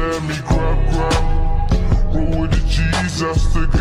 let me grab. Roll with the G's, that's the